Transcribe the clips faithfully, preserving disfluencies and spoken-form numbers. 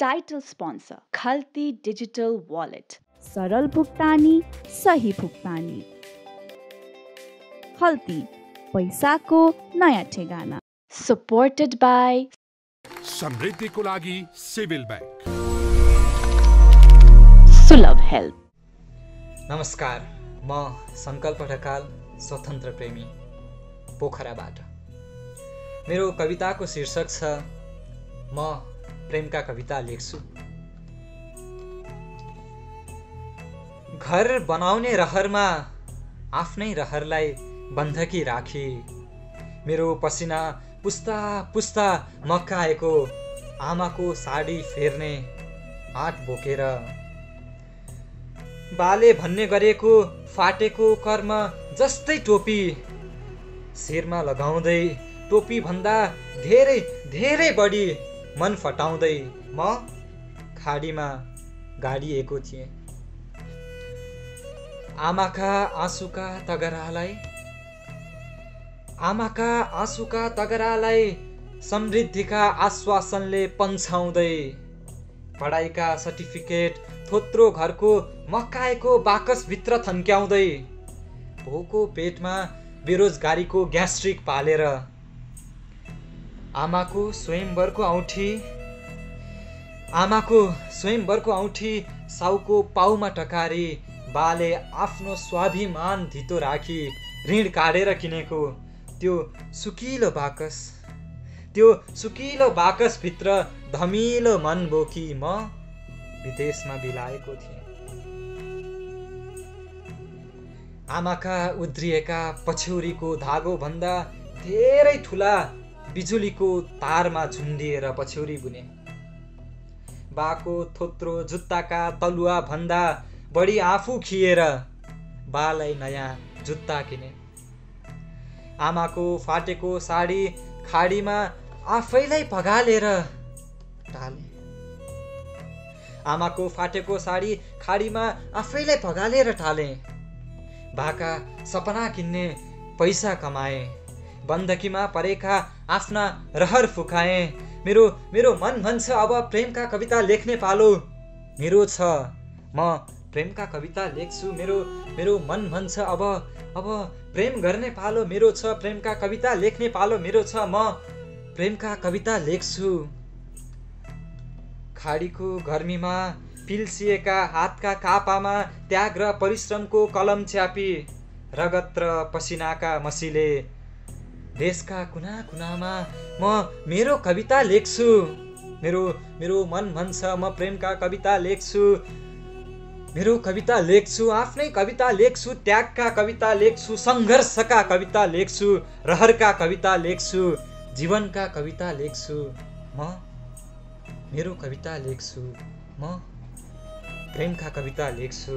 Title sponsor Khalti digital wallet, सरल भुक्तानी, सही भुक्तानी। खल्ती, पैसाको नयाँ ठेगाना। सपोर्टेड बाई समृद्धिको लागि सिभिल बैंक, सुलभ हेल्थ। नमस्कार, म संकल्प ढकाल, स्वतन्त्र प्रेमी, पोखराबाट। मेरो कविताको शीर्षक छ म प्रेमका कविता लेख्छु। घर बनाउने रहरमा आफ्नै रहरलाई बन्धकी राखी, मेरो पसिना पुस्ता पुस्ता मक्काएको आमाको साडी फेर्ने आँट बोकेर, बाले भन्ने गरेको फाटेको कर्म जस्तै टोपी शिरमा लगाउँदै, टोपी भन्दा धेरै धेरै बढी मन फटाउँदै म खाडीमा गाडिएको थिएँ। आमाका आँसुका तगरालाई आमाका आँसुका तगरालाई समृद्धिका आश्वासनले पन्छाउँदै, पढाइका सर्टिफिकेट थोत्रो घरको मक्काएको बाकसभित्र थन्क्याउँदै, भोको पेटमा बेरोजगारीको ग्यास्ट्रिक पालेर, आमाको स्वयंवरको औँठी आमाको स्वयंवरको औँठी साउको पाउमा टकारी, बाले आफ्नो स्वाभिमान धितो राखी ऋण काटेर किनेको त्यो सुकिलो बाकस त्यो सुकिलो बाकसभित्र धमिलो मन बोकी म विदेशमा बिलाएको थिएँ। आमाका उद्रिएका पछ्यौरीको धागो भन्दा धेरै ठुला बिजुलीको तारमा झुन्डिएर पछ्यौरी बुने, बाको थोत्रो जुत्ताका तलुवा भन्दा बढी आफू खिएर बालाई नयाँ जुत्ता किने, आमाको फाटेको साडी खाडीमा आफैलाई पगालेर टाले आमाको फाटेको साडी खाडीमा आफैलाई पगालेर टाले, बाका सपना किन्ने पैसा कमाए, बन्दकीमा परेका आफ्ना रहर फुकाए। मेरो मेरो मन भन्छ अब प्रेमका कविता लेख्ने पालो मेरो छ, म प्रेमका कविता लेख्छु। मेरो मेरो मन भन्छ अब अब प्रेम गर्ने पालो मेरो छ, प्रेमका कविता लेख्ने पालो मेरो छ, म प्रेमका कविता लेख्छु। खाडीको गर्मीमा पिल्सिएका हातका कापामा त्याग र परिश्रमको कलम च्यापी, रगत र पसिनाका मसीले देशका कुना कुनामा म मेरो कविता लेख्छु। मेरो मेरो मन भन्छ म प्रेमका कविता लेख्छु, मेरो कविता लेख्छु, आफ्नै कविता लेख्छु, त्यागका कविता लेख्छु, सङ्घर्षका कविता लेख्छु, रहरका कविता लेख्छु, जीवनका कविता लेख्छु। म मेरो कविता लेख्छु, म प्रेमका कविता लेख्छु।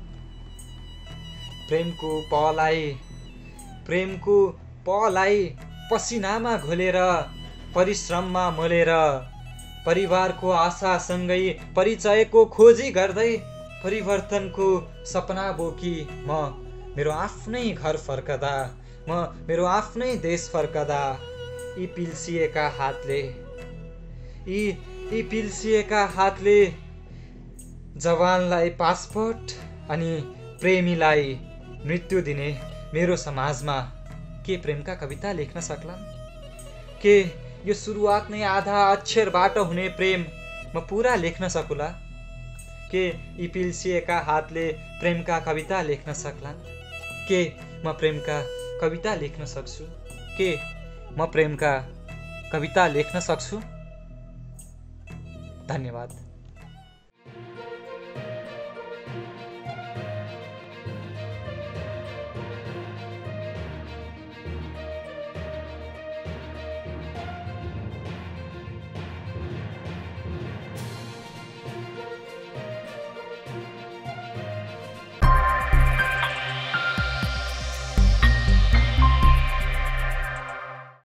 प्रेमको पलाई प्रेमको पलाई पसिनामा घोलेर, परिश्रममा मोलेर, परिवारको आशासँगै परिचयको खोजी गर्दै, परिवर्तनको सपना बोकी म मेरो आफ्नै घर फर्कदा, म मेरो आफ्नै देश फर्कदा, यी पिल्सिएका हातले यी यी पिल्सिएका हातले जवानलाई पासपोर्ट अनि प्रेमीलाई मृत्यु दिने मेरो समाजमा के प्रेमका कविता लेख्न सक्लान्? के यो सुरुवात नै आधा अक्षरबाट हुने प्रेम म पुरा लेख्न सकुला? के यी पिल्सिएका हातले प्रेमका कविता लेख्न सक्लान्? के म प्रेमका कविता लेख्न सक्छु? के म प्रेमका कविता लेख्न सक्छु? धन्यवाद।